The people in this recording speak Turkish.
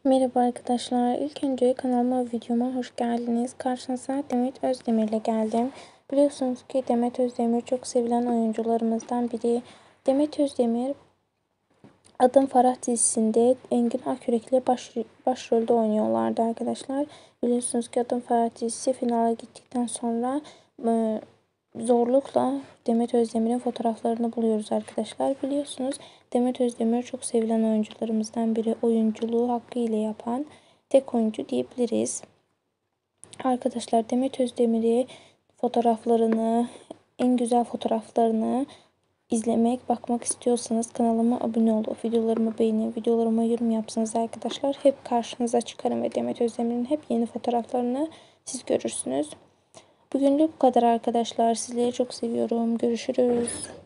Merhaba arkadaşlar. İlk önce kanalıma ve videoma hoş geldiniz. Karşınıza Demet Özdemir ile geldim. Biliyorsunuz ki Demet Özdemir çok sevilen oyuncularımızdan biri. Demet Özdemir Adım Farah dizisinde Engin Akyürek ile başrolde oynuyorlardı arkadaşlar. Biliyorsunuz ki Adım Farah dizisi finale gittikten sonra zorlukla Demet Özdemir'in fotoğraflarını buluyoruz arkadaşlar. Biliyorsunuz Demet Özdemir çok sevilen oyuncularımızdan biri. Oyunculuğu hakkıyla yapan tek oyuncu diyebiliriz. Arkadaşlar Demet Özdemir'i fotoğraflarını, en güzel fotoğraflarını bakmak istiyorsanız kanalıma abone olup videolarımı beğenin, videolarıma yorum yapsanız arkadaşlar hep karşınıza çıkarım ve Demet Özdemir'in hep yeni fotoğraflarını siz görürsünüz. Bugünlük bu kadar arkadaşlar. Sizleri çok seviyorum. Görüşürüz.